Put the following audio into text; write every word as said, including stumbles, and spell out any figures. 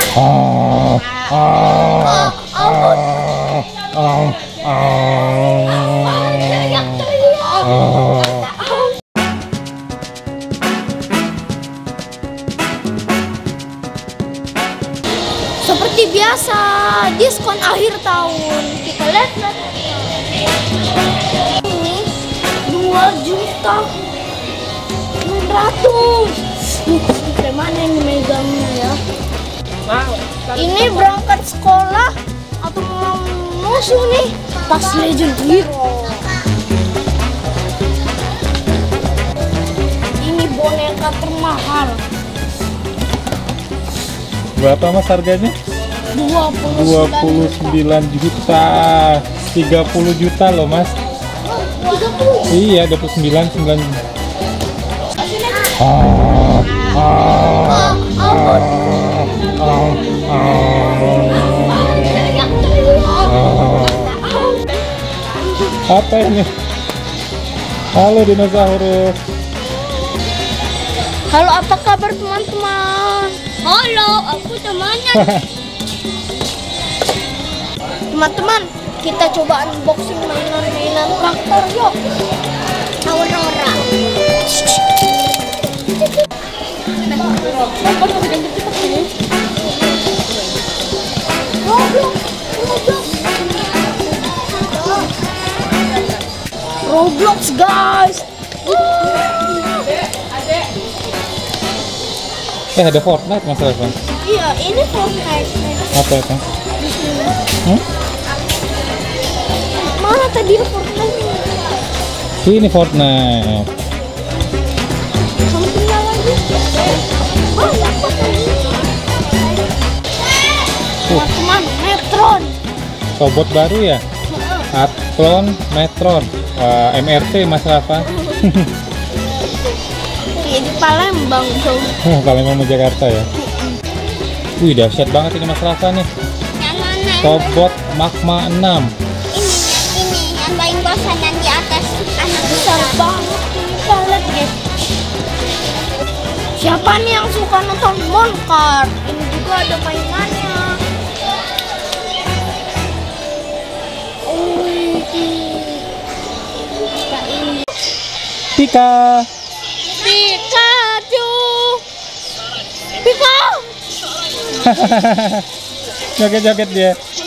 Ah, ah, ah, ah, ah. Seperti biasa, diskon akhir tahun. Kita lihat ini dua juta enam ratus. Sampai mana yang megangnya ya? Ini berangkat sekolah atau mau musuh nih? Pas Legend Hero. Ini boneka termahal. Berapa mas harganya? dua dua puluh sembilan juta. tiga puluh juta loh mas. tiga puluh. Iya, dua puluh sembilan sembilan. Ah, ah, ah, ah, ah. Apa ini? Halo dinosaurus. Halo, apa kabar teman-teman? Halo, aku temannya. Teman-teman, kita coba unboxing mainan-mainan traktor yuk. Aura-aura. Roblox, Roblox. Roblox guys. Eh ada Fortnite mas Revan. Iya, ini Fortnite. Apa itu? Di sini. Hmm? Mana tadi Fortnite? Ini Fortnite. Sampingnya lagi. Oh, apa tadi? Teman-teman, Metron. Robot baru ya? Athlon Metron. Wah, M R T mas Rafa. Kayak di Palembang tuh. Palembang mau Jakarta ya. Wih dahsyat banget ini mas Rafa nih. Yang mana? Robot Magma enam. Ini, ini yang paling bosan yang di atas anak besar banget. Kita lihat guys. Siapa nih yang suka nonton Moncar? Ini juga ada mainannya. Oh, ini. Pika. Pikachu. Pika. Joget-joget dia.